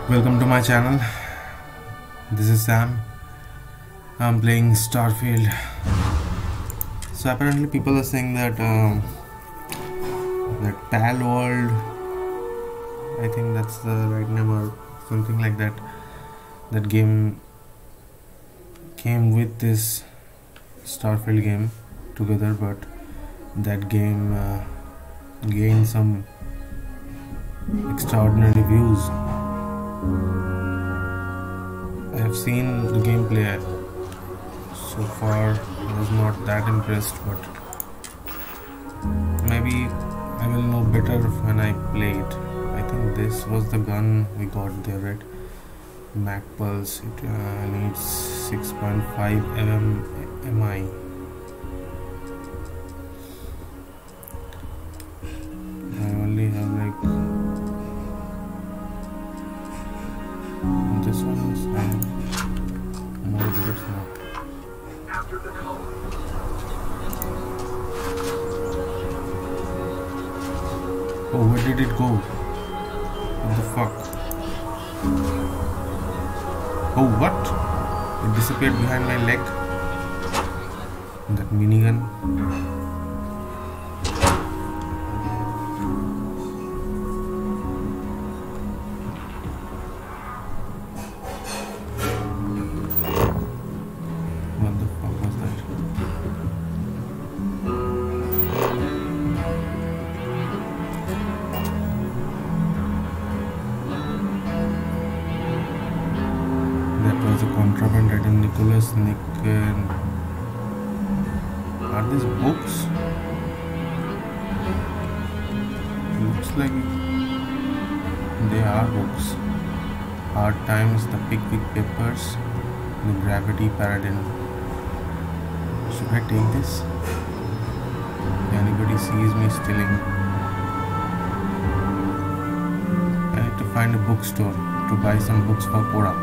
Welcome to my channel. This is Sam. I'm playing Starfield. So apparently people are saying that that Pal World, I think that's the right name or something like that, that game came with this Starfield game together, but that game gained some extraordinary views. I have seen the gameplay. So far I was not that impressed, but maybe I will know better when I play it. I think this was the gun we got there, right? Mac Pulse. It needs 6.5 MI. I only have like this one is more bullets now. Oh, where did it go? What the fuck? Oh, what? It disappeared behind my leg. That minigun. What the fuck was that? That was a contraband item. Nicholas Nick. Are these books? Looks like they are books. Hard Times, the Pickwick Papers, the Gravity Paradigm. Should I take this? If anybody sees me stealing, I need to find a bookstore to buy some books for Cora.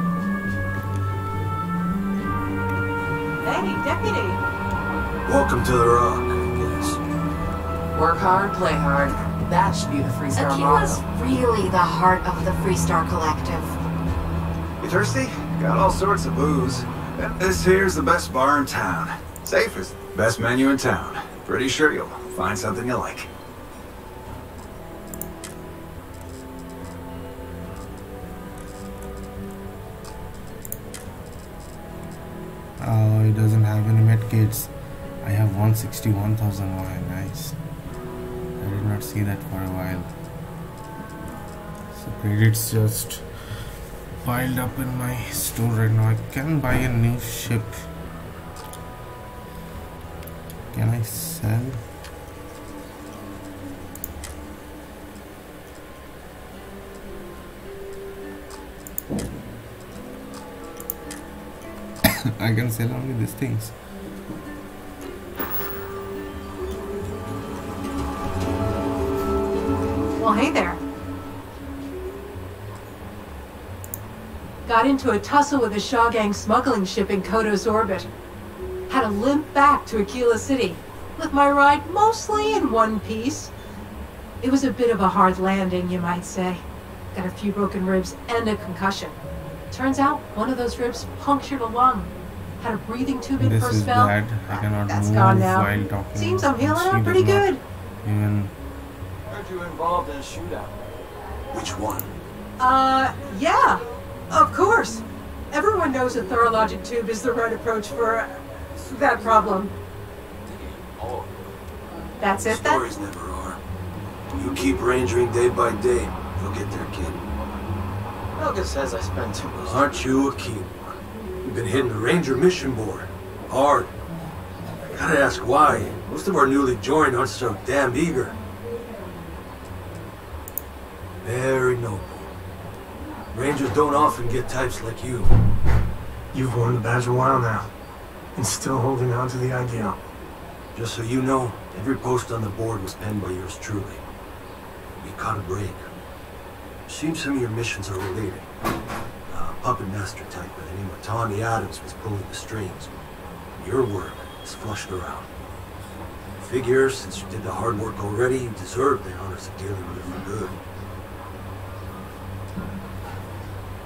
Hey, deputy! Welcome to the Rock, I guess. Work hard, play hard. That should be the Freestar Aquila's motto. really the heart of the Freestar Collective. You thirsty? Got all sorts of booze. And this here's the best bar in town. Safest, best menu in town. Pretty sure you'll find something you like. Oh, it doesn't have any medkits. I have 161,000. Why? Nice. I did not see that for a while. So credits just piled up in my store right now. I can buy a new ship. Can I sell? I can sell only these things. Well, hey there. Got into a tussle with a Shaw Gang smuggling ship in Kodos orbit. Had to limp back to Aquila City, with my ride mostly in one piece. It was a bit of a hard landing, you might say. Got a few broken ribs and a concussion. Turns out one of those ribs punctured a lung. Had a breathing tube in This for a is spell. bad. I cannot That's move gone now. while talking. Seems I'm healing She up does pretty not good. Even Heard you involved in a shootout. Which one? Yeah. Of course. Everyone knows a thorologic tube is the right approach for that problem. Oh, That's it then? Stories never are. You keep rangering day by day. You'll get there, kid. Helga says I spend too much. Aren't you a keen one? You've been hitting the Ranger mission board. Hard. I gotta ask why. Most of our newly joined aren't so damn eager. Very noble. Rangers don't often get types like you. You've worn the badge a while now, and still holding on to the ideal. Just so you know, every post on the board was penned by yours truly. We caught a break. Seems some of your missions are related. Puppet master type by the name of Tommy Adams was pulling the strings. Your work is flushed around. Figure, since you did the hard work already, you deserve the honors of dealing with it for good.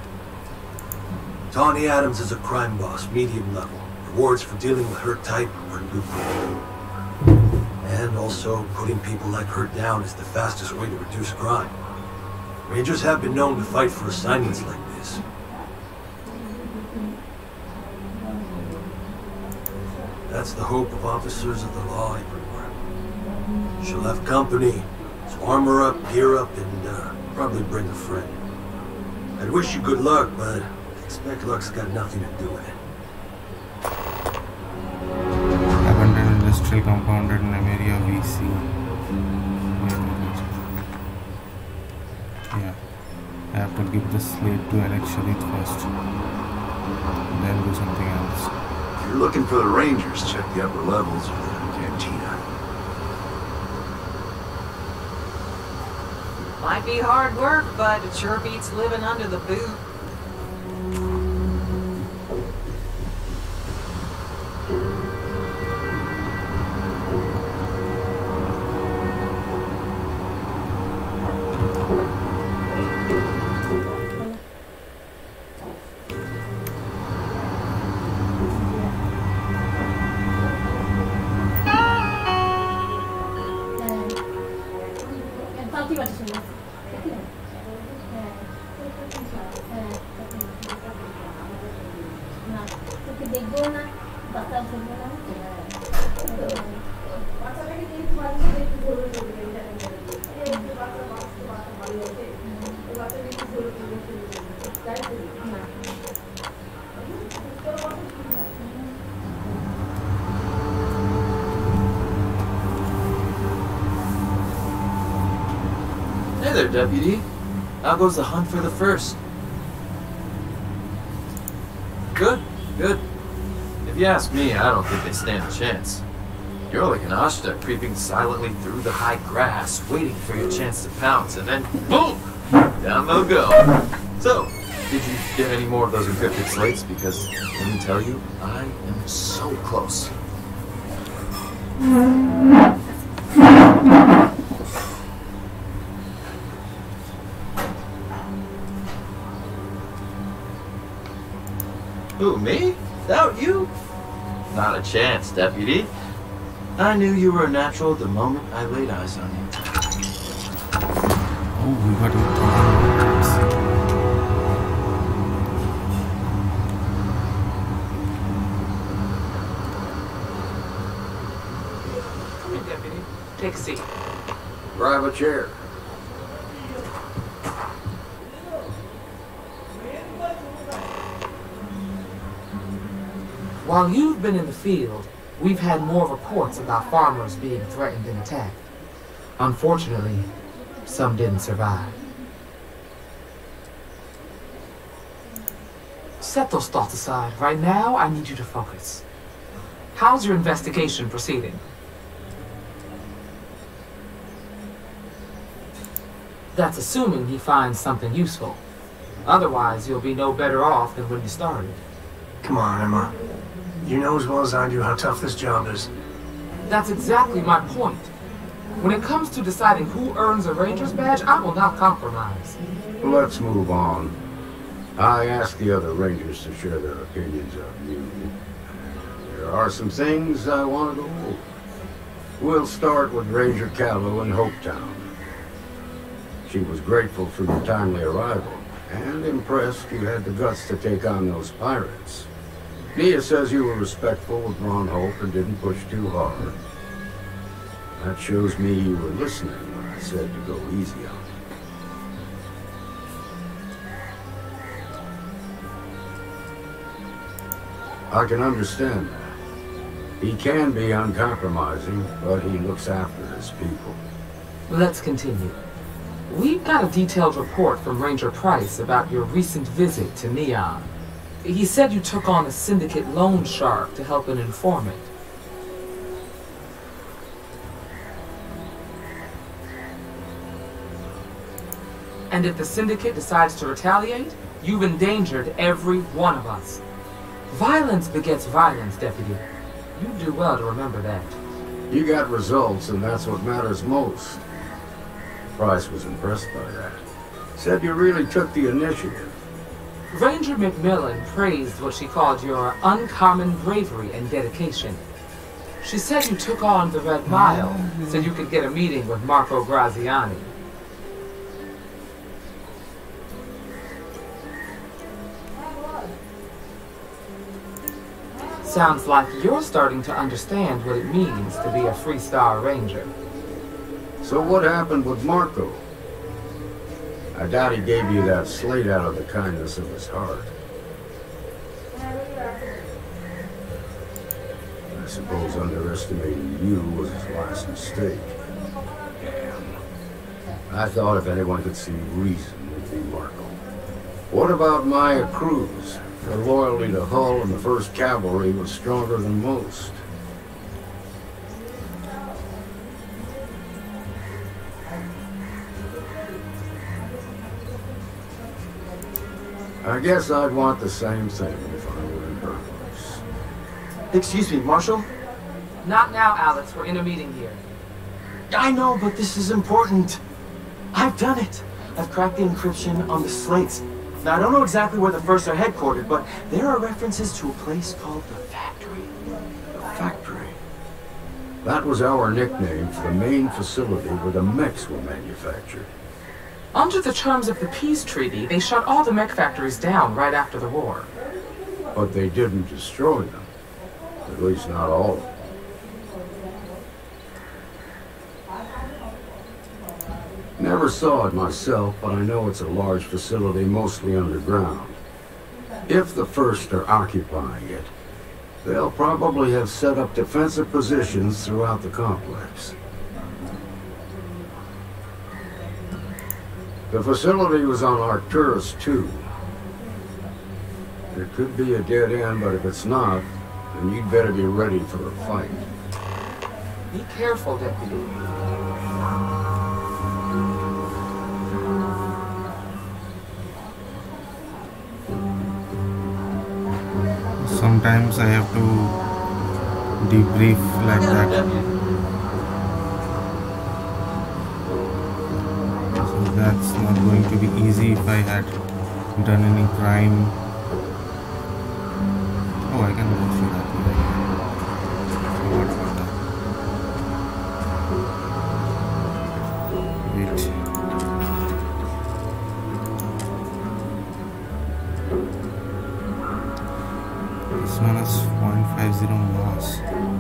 Tawny Adams is a crime boss, medium level. Rewards for dealing with her type are lucrative. And also, putting people like her down is the fastest way to reduce crime. Rangers have been known to fight for assignments like this. That's the hope of officers of the law everywhere. She'll have company, so armor up, gear up, and probably bring a friend. I'd wish you good luck, but I expect luck's got nothing to do with it. Abandoned industrial compound at Nemeria VC. Yeah. I have to give the slate to Alex Sharif first. Then do something else. If you're looking for the Rangers, check the upper levels of the cantina. Might be hard work, but it sure beats living under the boot. Hey there, Deputy. How goes the hunt for the first? Good, good. If you ask me, I don't think they stand a chance. You're like an Ashta creeping silently through the high grass, waiting for your chance to pounce, and then boom! Down they'll go. So, did you get any more of those encrypted slates? Because, let me tell you, I am so close. Who, me? Without you? Not a chance, Deputy. I knew you were a natural the moment I laid eyes on you. Oh, we got it. Come in, Deputy. Take a seat. Grab a chair. While you've been in the field, we've had more reports about farmers being threatened and attacked. Unfortunately, some didn't survive. Set those thoughts aside. Right now, I need you to focus. How's your investigation proceeding? That's assuming he finds something useful. Otherwise, you'll be no better off than when you started. Come on, Emma. You know as well as I do how tough this job is. That's exactly my point. When it comes to deciding who earns a Ranger's badge, I will not compromise. Let's move on. I asked the other Rangers to share their opinions of you. There are some things I want to go over. We'll start with Ranger Callow in Hopetown. She was grateful for your timely arrival, and impressed you had the guts to take on those pirates. Nia says you were respectful with Ron Hope and didn't push too hard. That shows me you were listening when I said to go easy on him. I can understand that. He can be uncompromising, but he looks after his people. Let's continue. We've got a detailed report from Ranger Price about your recent visit to Neon. He said you took on a syndicate loan shark to help an informant. And if the syndicate decides to retaliate, you've endangered every one of us. Violence begets violence, Deputy. You do well to remember that. You got results, and that's what matters most. Price was impressed by that. Said you really took the initiative. Ranger McMillan praised what she called your uncommon bravery and dedication. She said you took on the Red Mile so you could get a meeting with Marco Graziani. Sounds like you're starting to understand what it means to be a Freestar Ranger. So what happened with Marco? I doubt he gave you that slate out of the kindness of his heart. I suppose underestimating you was his last mistake. Damn. I thought if anyone could see reason, it'd be Marco. What about Maya Cruz? Her loyalty to Hull and the 1st Cavalry was stronger than most. I guess I'd want the same thing if I were in her place. Excuse me, Marshal? Not now, Alex. We're in a meeting here. I know, but this is important. I've done it. I've cracked the encryption on the slates. Now, I don't know exactly where the First are headquartered, but there are references to a place called the Factory. The Factory? That was our nickname for the main facility where the mechs were manufactured. Under the terms of the peace treaty, they shut all the mech factories down right after the war. But they didn't destroy them. At least not all of them. Never saw it myself, but I know it's a large facility mostly underground. If the First are occupying it, they'll probably have set up defensive positions throughout the complex. The facility was on Arcturus 2. It could be a dead end, but if it's not, then you'd better be ready for a fight. Be careful, Deputy. Sometimes I have to debrief like that. So that's not going to be easy if I had done any crime. Oh, I can go through that. Forgot about that. Wait. This one is 0.50 mass.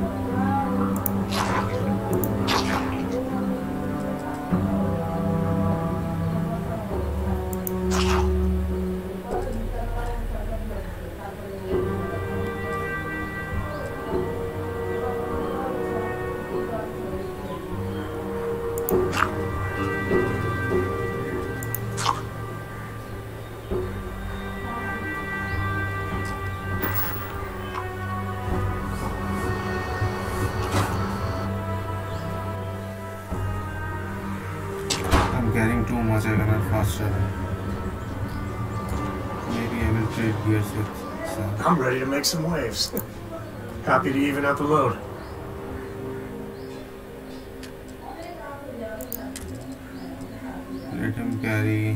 Carrying too much, I cannot fast travel. Maybe I will trade gears with Sam. I'm ready to make some waves. Happy to even out the load. Let him carry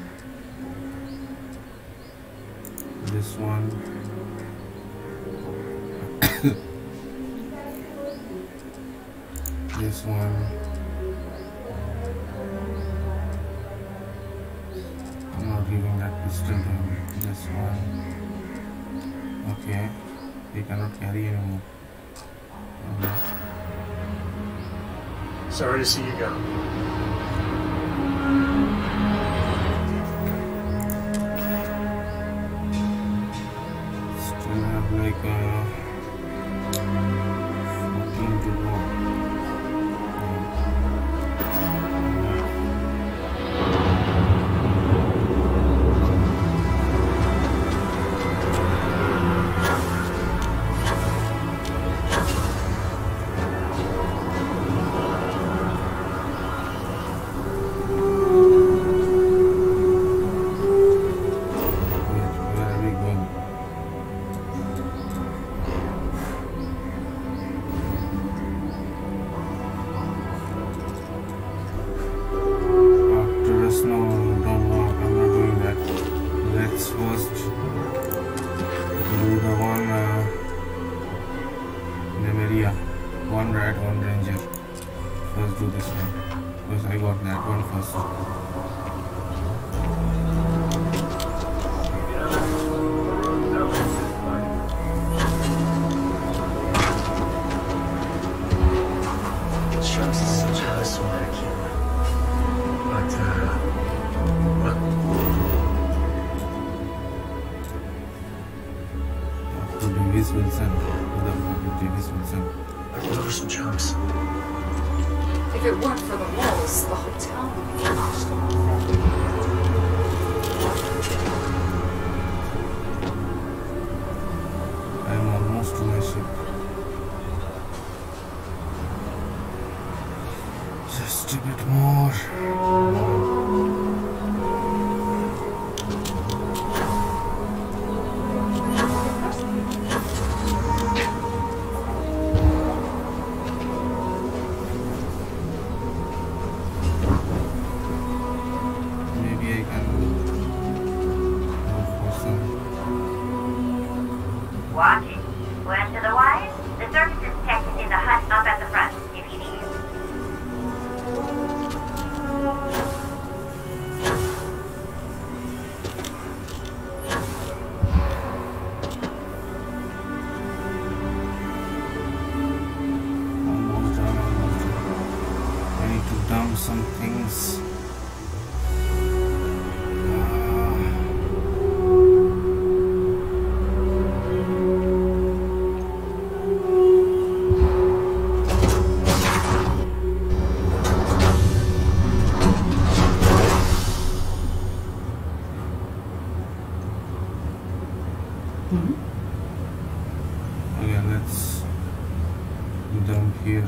this one. This one. I'm not giving that pistol to him. This one. Okay. He cannot carry anymore. Sorry to see you go. Still have like 14 to go. that one ranger. Let's do this one because I got that one first. Sharks is such a charismatic hero. But, what? To Davis Wilson. Davis Wilson. I can over some chunks. If it weren't for the walls, the hotel would be lost. I'm almost to my ship. Just a bit more. Maybe I can go for some. Watch it. Went to the wires? The services tech is in the hut up at the front, if you need it. Almost done, almost done. I need to dump some things. Okay, let's dump here.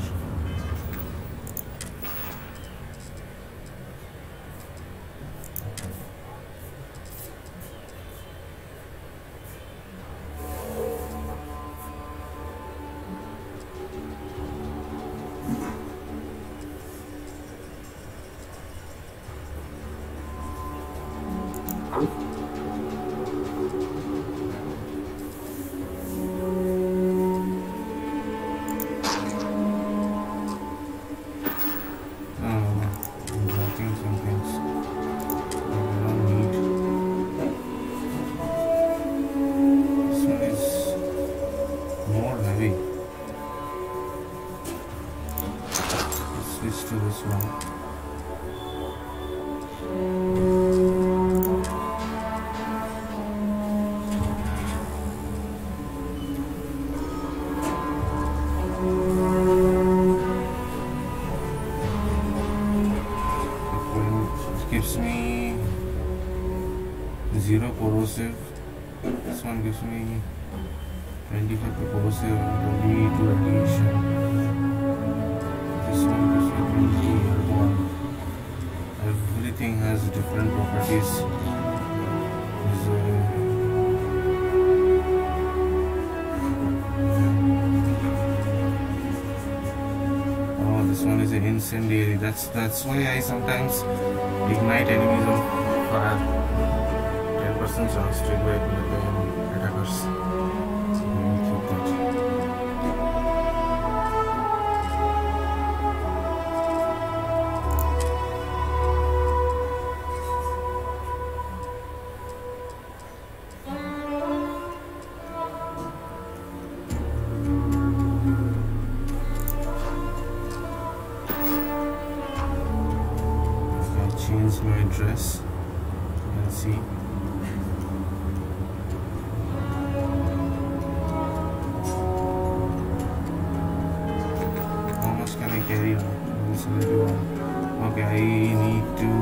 I'm blocking some things that I don't need. This one is more heavy. Let's switch to this one. It gives me 0 corrosive. This one gives me 25 corrosive and 22 radiation. This one gives me 20 airborne. Everything has different properties. This one is an incendiary. That's why I sometimes ignite enemies on fire. 10% chance to ignite the attackers. So I will keep that. Change my dress. Let's see. How much can I carry now? Okay, I need to.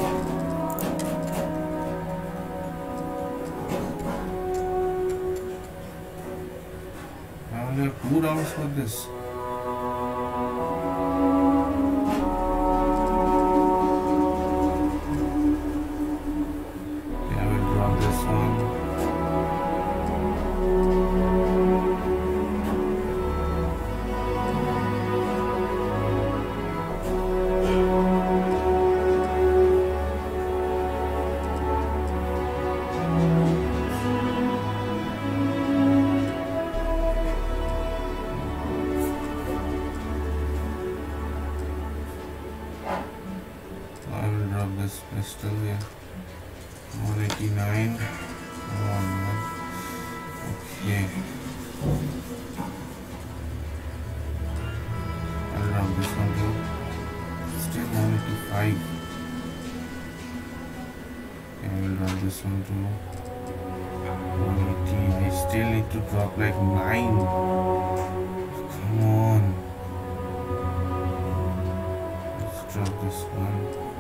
I only have 2 rounds for this. 99. Come on, man. Okay. I'll drop this one too. Still 185. Okay, I'll drop this one too. 180. I still need to drop like 9. Come on. Let's drop this one.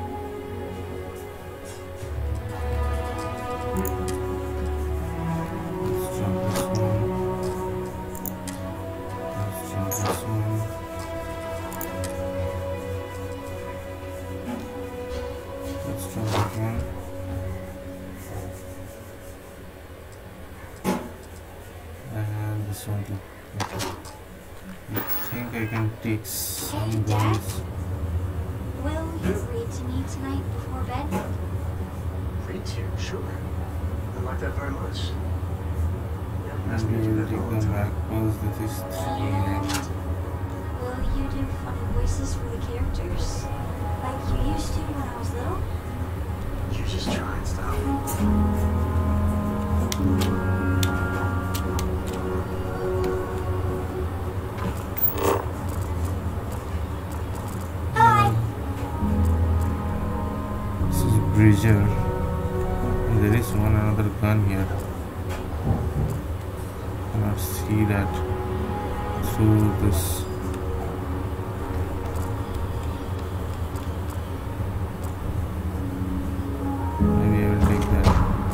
Let's drop this one. Let's drop this one. Let's drop that one. And this one too. Okay. I think I can take some Hey, Dad? guns. Will you read to me tonight before bed? Read to you, sure. I like that very much. Yeah, And we will take the back pose. This is 3. And will you do funny voices for the characters? Like you used to when I was little? You just try and stop. This is Bridger. And there is one another gun here. Cannot see that through this. Maybe I will take that.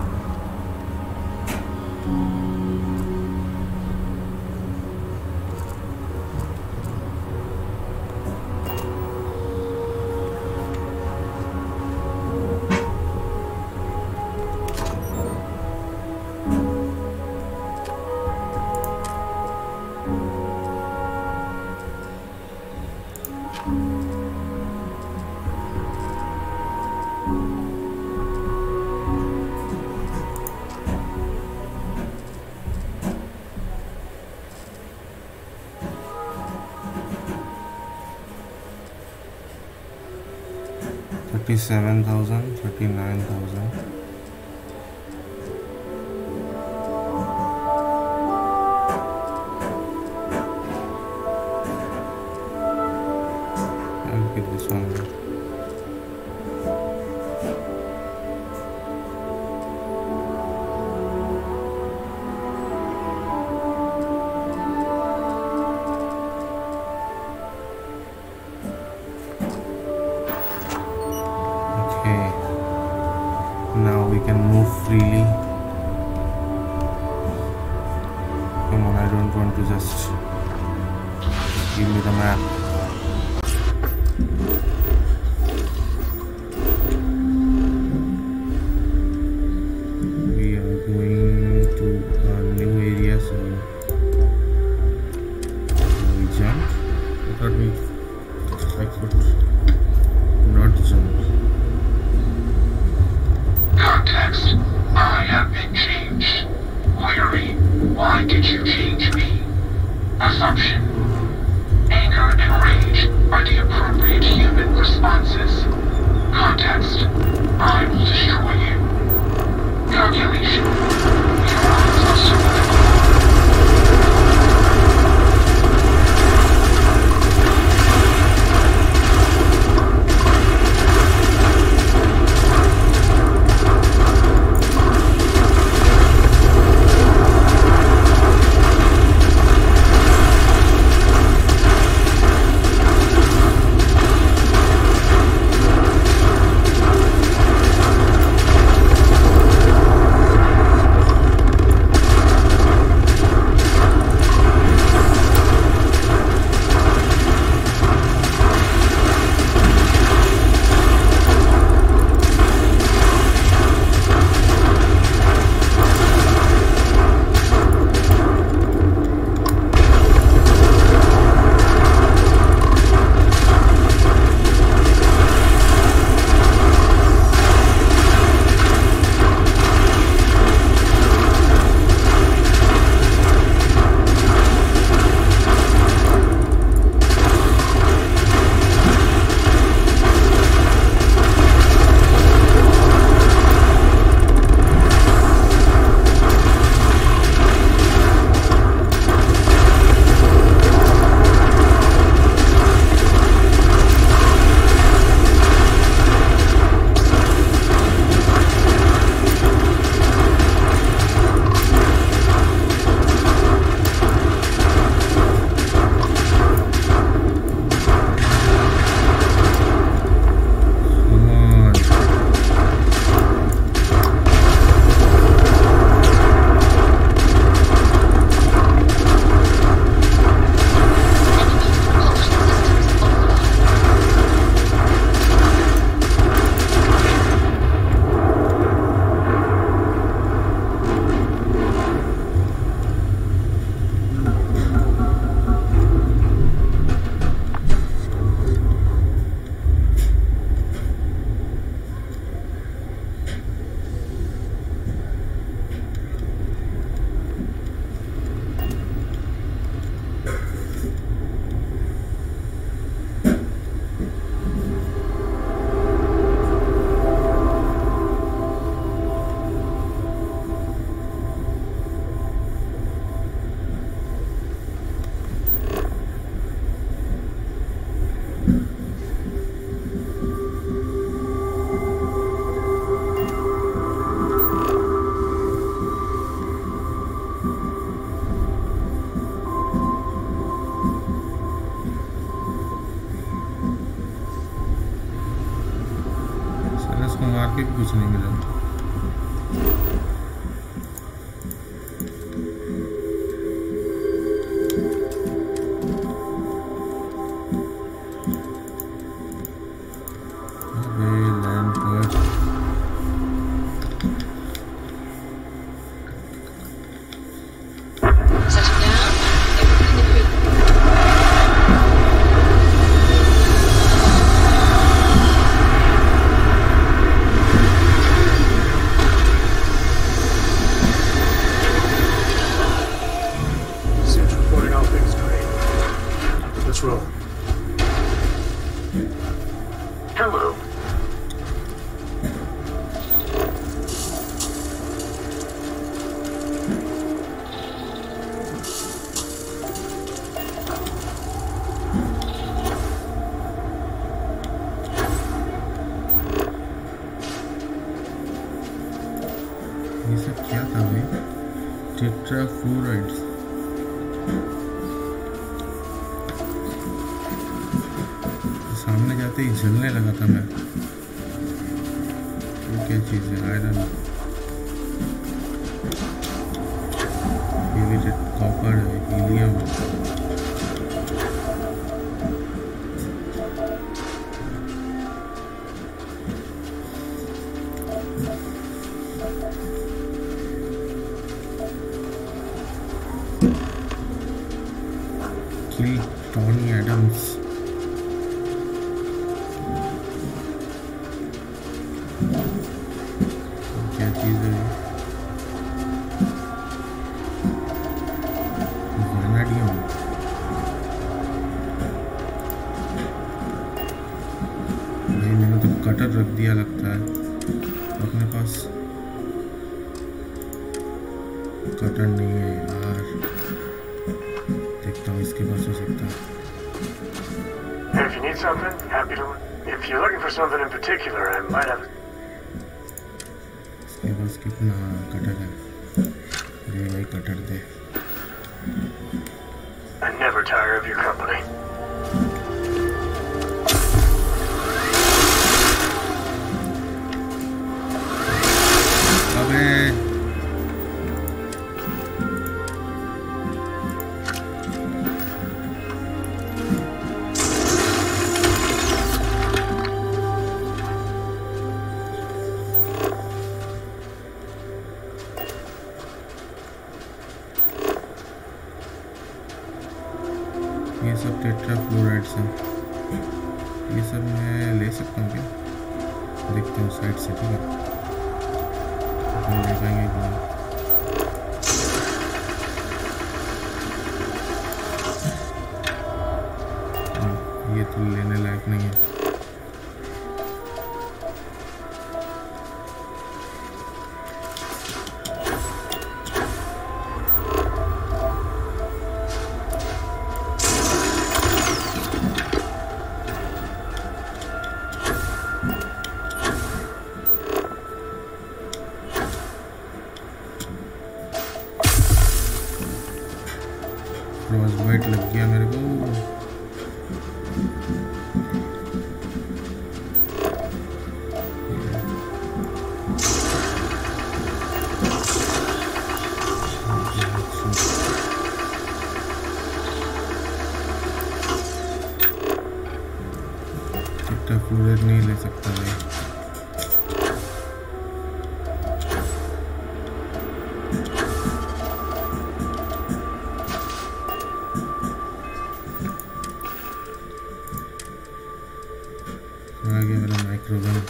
$37,000, $39,000. I'll get this one. Now we can move freely. Come on, I don't want to just give me the map. We are going to a new area, so we jump. I thought I could not jump. Context. I have been changed. Query. Why did you change me? Assumption. Anger and rage are the appropriate human responses. Context. I will destroy you. Calculation. Your eyes are survival. कुछ नहीं मिला। ये सब क्या था भाई? टेट्राफ्लोराइड्स। सामने जाते ही जलने लगा था मैं। ये क्या चीज़ है? आयरन, ये कॉपर है, हीलियम। Tony Adams. क्या चीज़ है? वैनाडियम। नहीं, मैंने तो कटर रख दिया लगता है अपने पास। कटर नहीं है यार, देखता हूँ इसके पास हो सकता है। If you need something, happy to. If you're looking for something in particular, I might have. इसके पास कितना कटर है? ये भाई कटर दे। I never tire of your company. अबे ये सब टेट्राफ्लोराइड्स हैं। ये सब मैं ले सकता हूँ क्या? देखता हूँ साइड से, ठीक है? हम ले पाएंगे कि नहीं। ये तो लेने लायक नहीं है। फ्रॉस्टबाइट लग गया मेरे को। टेट्राफ्लोराइड नहीं ले सकता भाई। आ गया मेरा माइक्रोगन।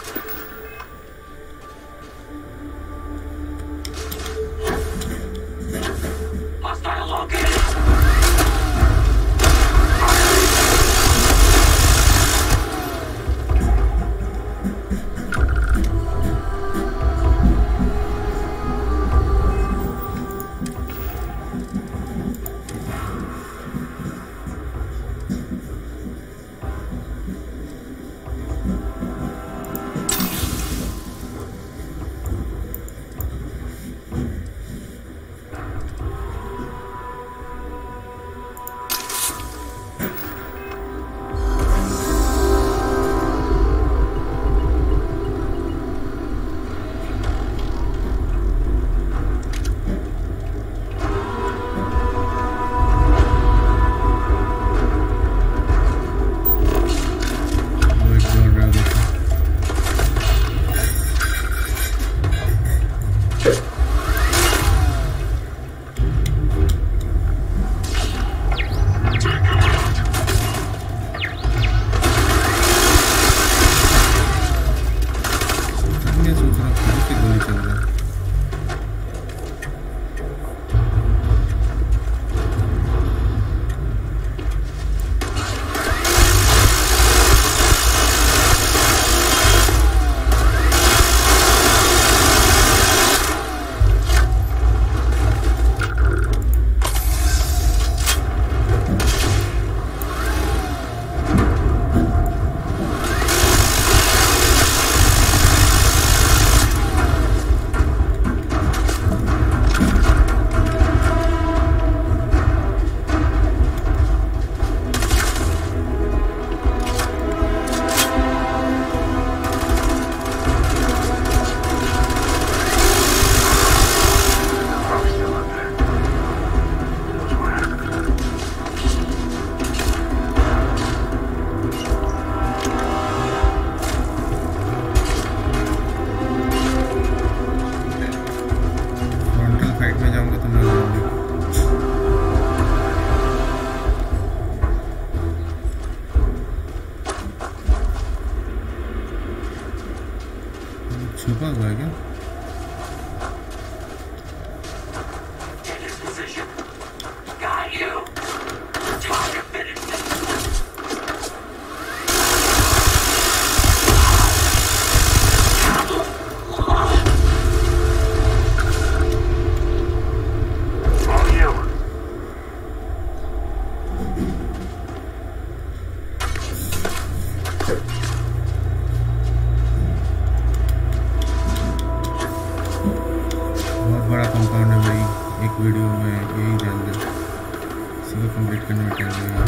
बड़ा कंपाउंड है भाई, एक वीडियो में यही डाल दे, इसी को कंप्लीट करने में टाइम लगेगा।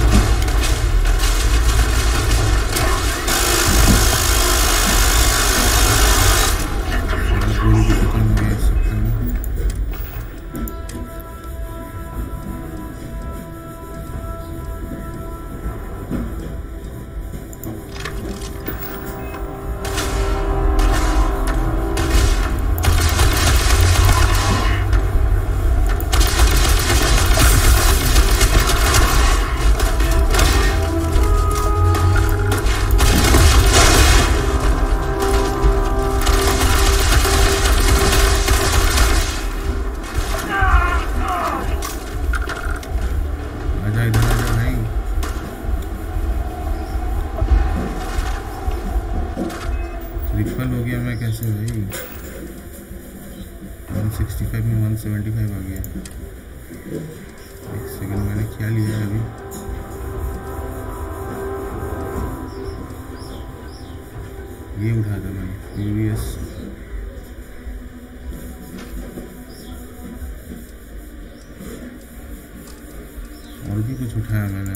गोली भी खत्म हो गया इस सेक्शन में। ट्रिपल हो गया मैं कैसे भाई, 165 में 175 आ गया। एक सेकंड, मैंने क्या लिया है अभी? ये उठा था मैंने, प्रीवियस और भी कुछ उठाया मैंने।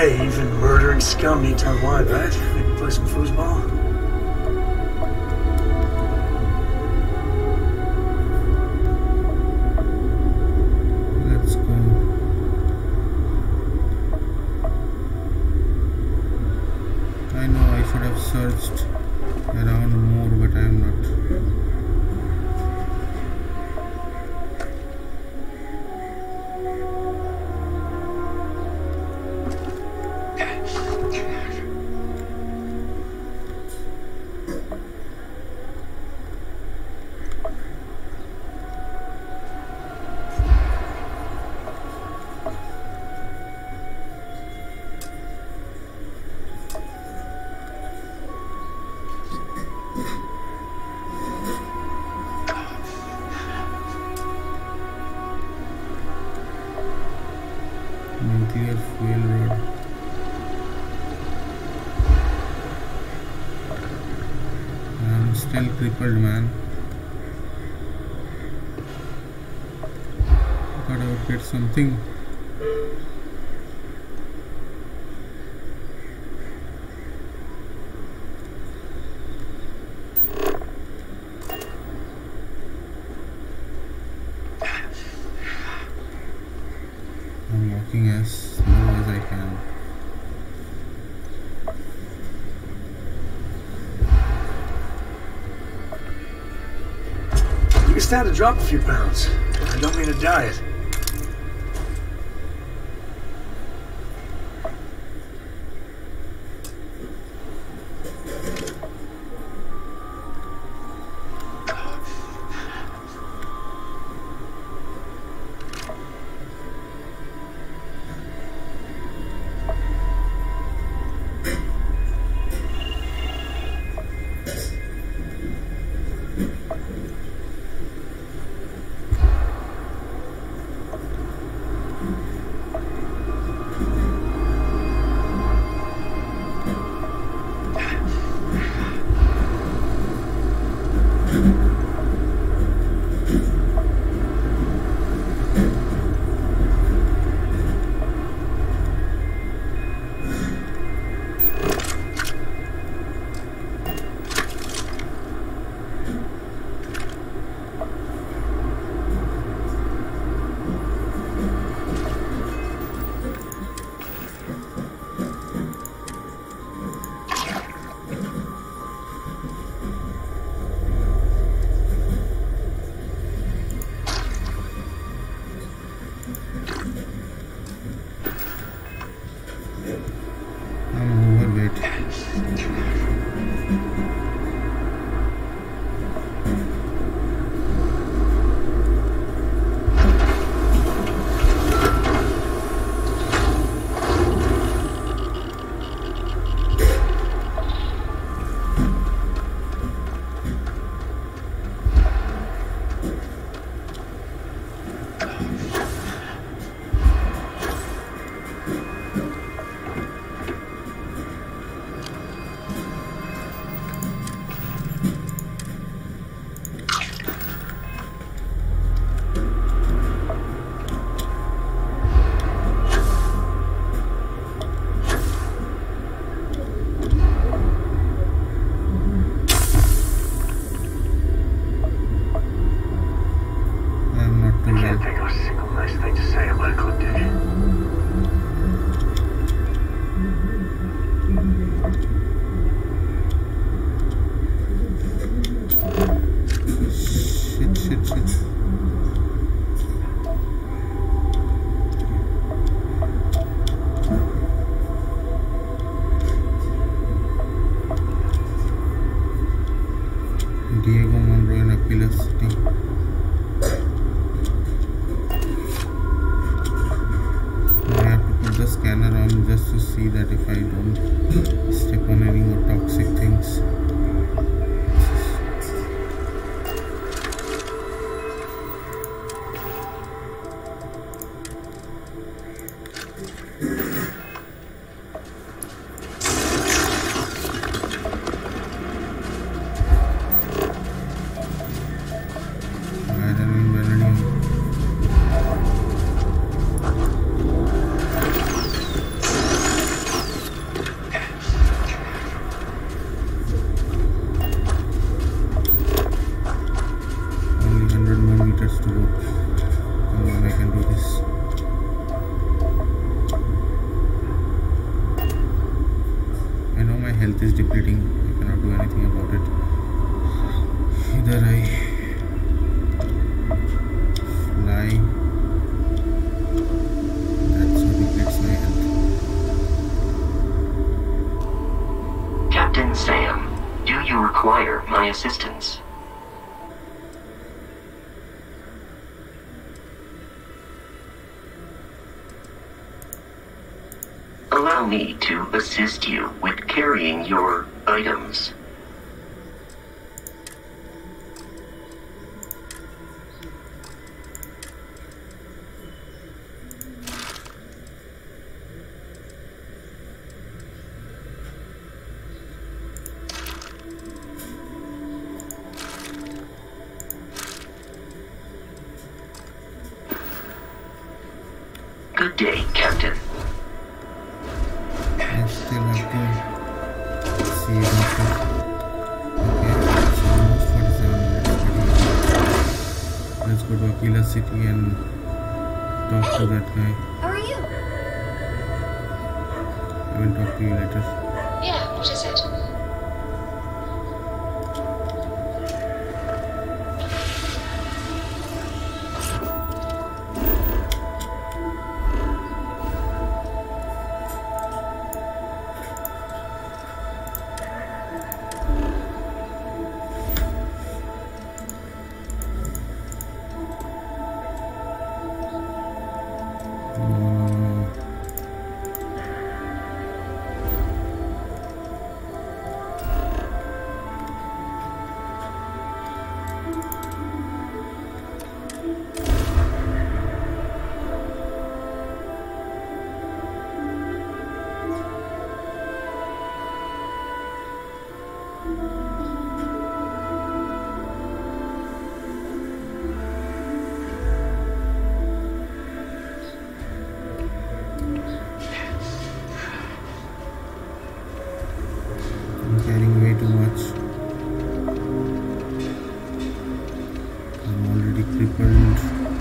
Hey, even murdering scum need to unwind, right? Maybe play some foosball? Let's go. I know I should have searched around more, but I am not. Nuclear fuel rod. I'm still crippled, man. Thought I would get something. I'm walking as slow as I can. You can stand to drop a few pounds. I don't mean a diet. I'm overweight. Diego Monroe in Aquila City. I have to put the scanner on just to see that if I don't step on any more toxic things. health is depleting. I cannot do anything about it. Either I fly. That's what depletes my health. Captain Sam, do you require my assistance? Allow me to assist you with carrying your items. Good day, Captain. I still have to see it also. Okay, it's almost 47 minutes. Let's go to Aquila City and talk to that guy. How are you? I will talk to you later. Yeah, what is it? I'm carrying way too much. I'm already crippled.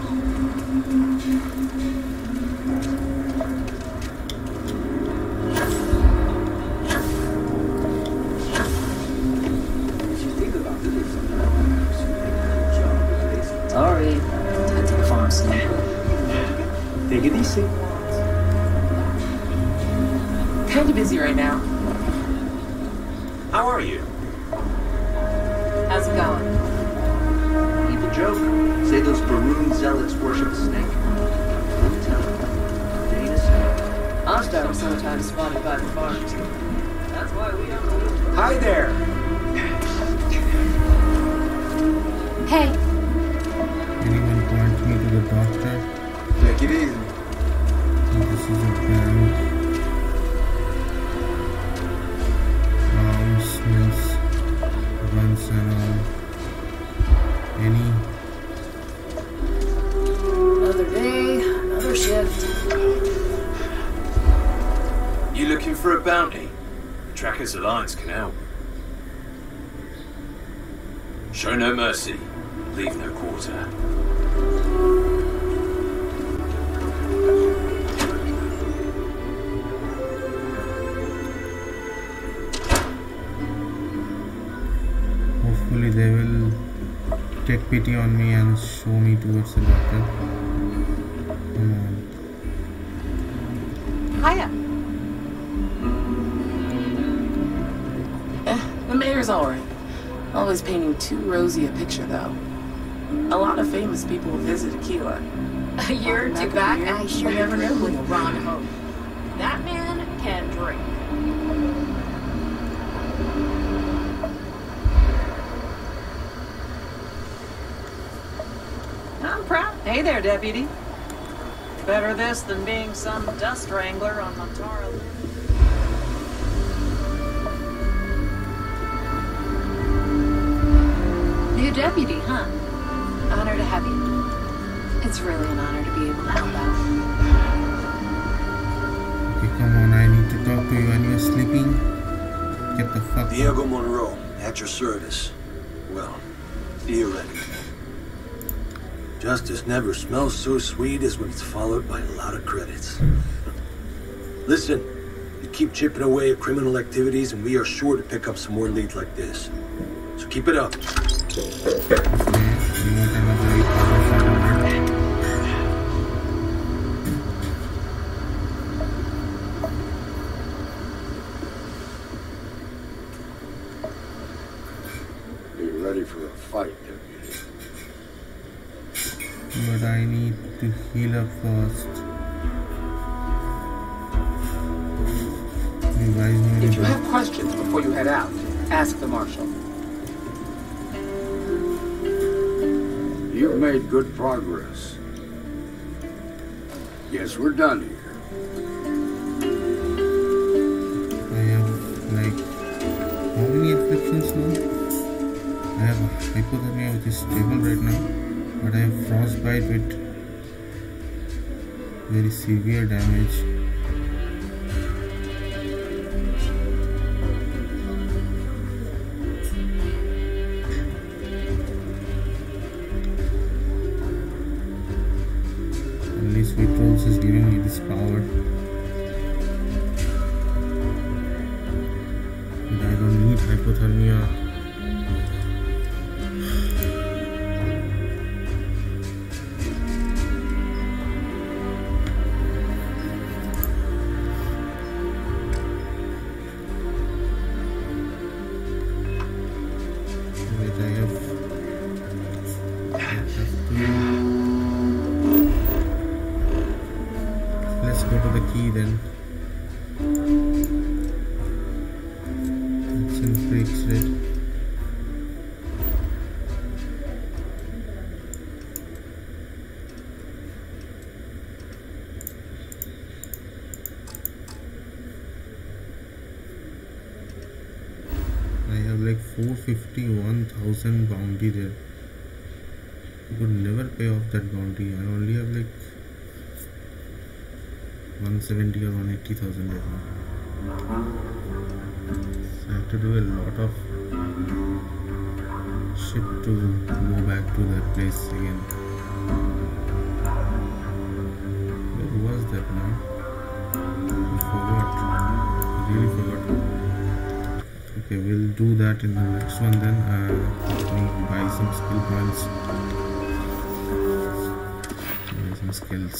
Sorry. Head to the farm soon. Take it easy. Kinda busy right now. How are you? How's it going? Evil joke. Say those Baroon zealots worship a snake. Don't tell them. Data snake. Ashtar was sometimes spotted by the farms. That's why we don't know. Hi there. Hey. Anyone point me to the doctor? Take it easy. This is a bank. Smells, guns and all. Any? Another day, another shift. You looking for a bounty? Trackers Alliance can help. Show no mercy, leave no quarter. Hopefully they will take pity on me and show me towards the doctor. Come on. Hiya. The mayor's alright. Always painting too rosy a picture, though. A lot of famous people visit Aquila. A year or two back, I sure never knew who Ron Hope. That man can drink. I'm proud. Hey there, deputy. Better this than being some dust wrangler on Montara. New deputy, huh? Honor to have you. It's really an honor to be able to help out. Okay, come on, I need to talk to you when you're sleeping. Get the fuck Diego Monroe, at your service. Well, theoretically. Justice never smells so sweet as when it's followed by a lot of credits. Listen, You keep chipping away at criminal activities, and we are sure to pick up some more leads like this. So keep it up. Be ready for a fight, deputy. But I need to heal up first. You guys need If you have questions before you head out, ask the marshal. You've made good progress. Guess we're done here. I have like how many afflictions now? I have hypothermia, which is stable right now, but I have frostbite with very severe damage. Sweet Rolls is giving me this power, and I don't need hypothermia. Wait, I have to. Let's go to the key then. Some breaks red. I have like 451,000 bounty there. I could never pay off that bounty. I only have like 170 or 180,000 right now. So I have to do a lot of shit to go back to that place again. Where was that now? I forgot. I really forgot. Okay, we'll do that in the next one then. Let me buy some skill points. Buy some skills.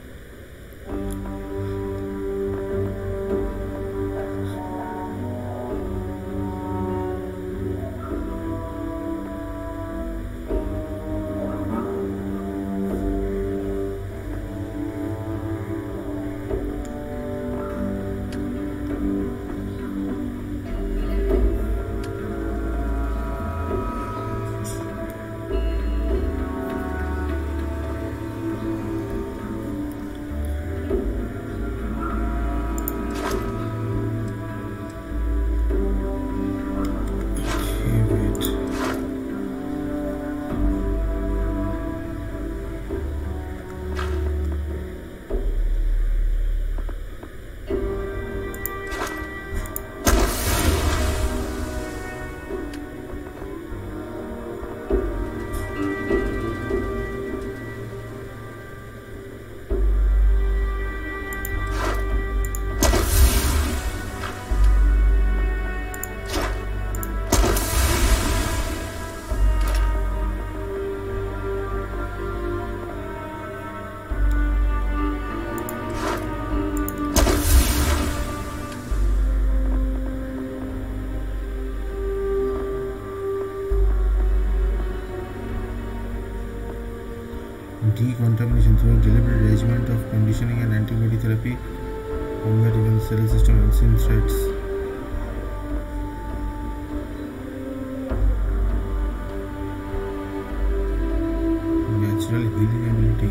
Decontamination through deliberate regimen of conditioning and antibody therapy, combat even cell system unseen threats. Natural healing ability.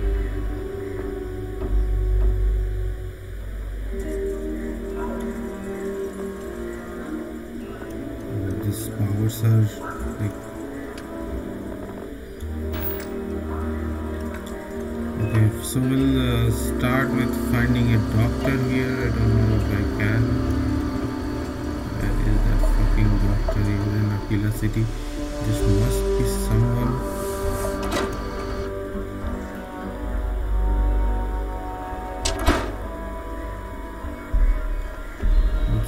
These powers are like. Okay, so we'll start with finding a doctor here. I don't know if I can. Where is that fucking doctor even in Aquila City? This must be someone.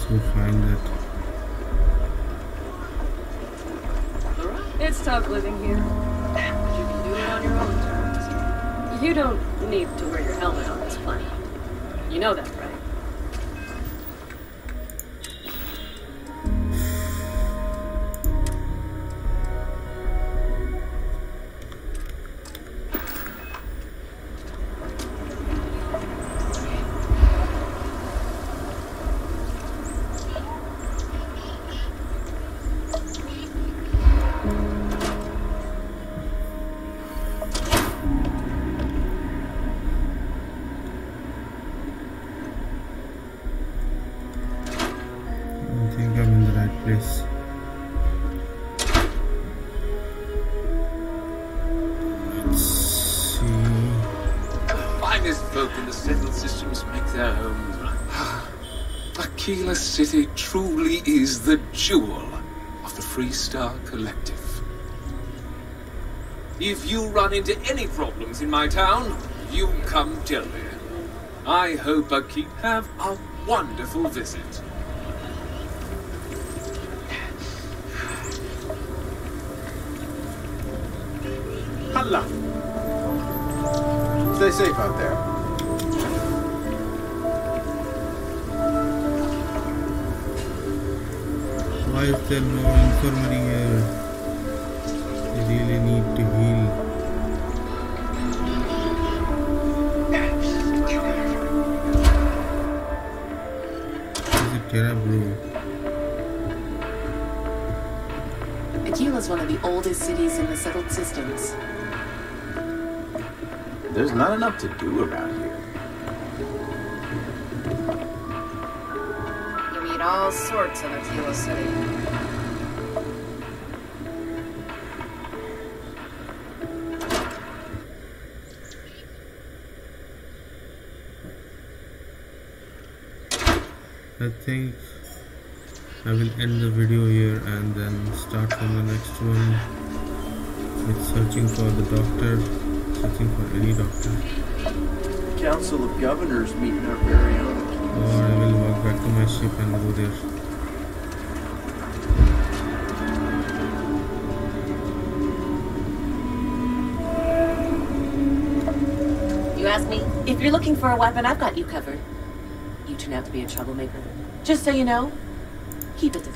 go find that. It's tough living here, but you can do it on your own terms. You don't need to wear your helmet on this planet. You know that, right? Aquila City truly is the jewel of the Freestar Collective. If you run into any problems in my town, you come tell me. I hope Aquila have a wonderful visit. Hello. Stay safe out there. Why is there no infirmary here? They really need to heal. Is it terrible? Aquila is one of the oldest cities in the settled systems. There's not enough to do around here. All sorts of Aquila City. I think I will end the video here and then start from the next one with searching for the doctor, searching for any doctor. The Council of Governors meeting our very own. Or I will walk back to my ship and go there. You asked me? If you're looking for a weapon, I've got you covered. You turn out to be a troublemaker. Just so you know, keep it.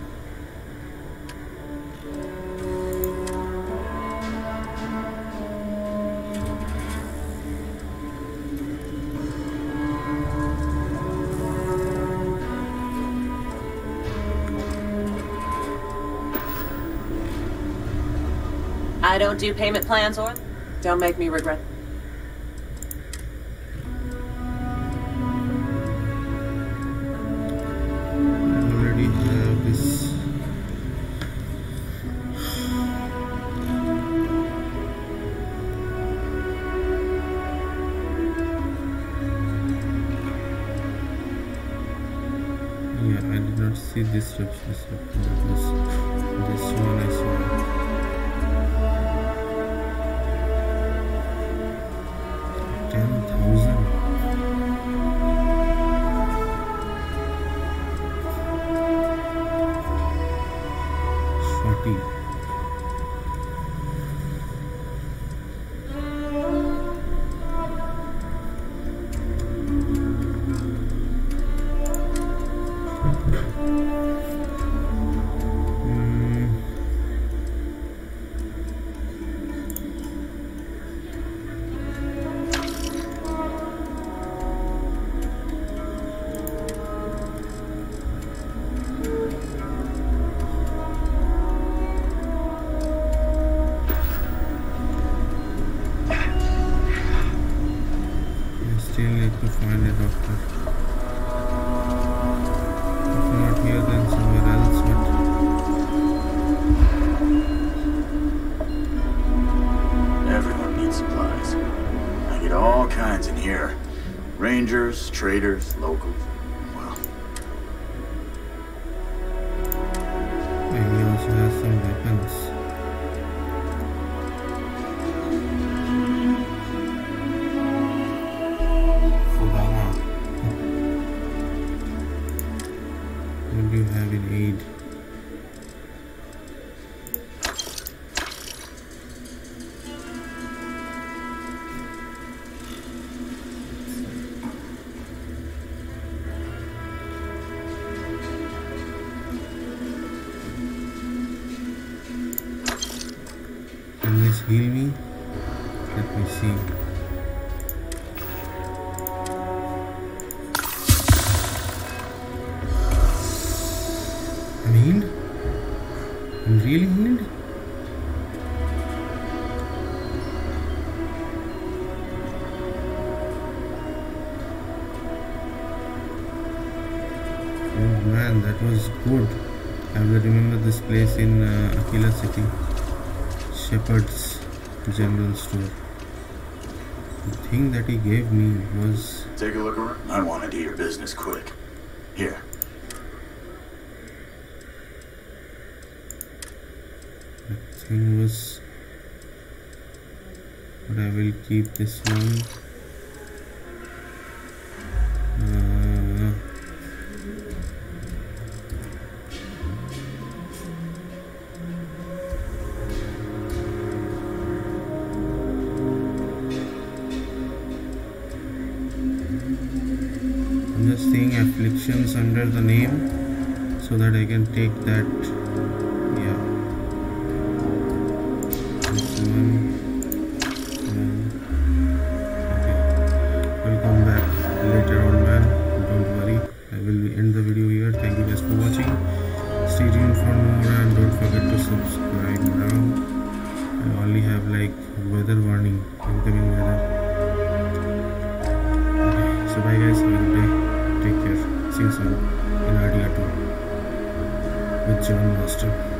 I don't do payment plans, or don't make me regret. I already have this. Yeah, I did not see this reception. This one I saw. 10,000. Shorty. To find a doctor. If not here, then somewhere else. But everyone needs supplies. I get all kinds in here. Rangers, traders, locals. Well. And he also has some weapons. healed? I'm really healed? Oh man, that was good. I will remember this place in Aquila City. Shepherd's General Store. The thing that he gave me was... Take a look around. I want to do your business quick. Here. The thing was... But I will keep this one. I'm just seeing afflictions under the name so that I can take that. Yeah, this one. Okay, we'll come back later on, man. Don't worry, I will end the video here. Thank you guys for watching. Stay tuned for more and don't forget to subscribe now. I only have like weather warning, incoming weather. So bye guys, have a good day, take care, see you soon in RDR2 with John Master.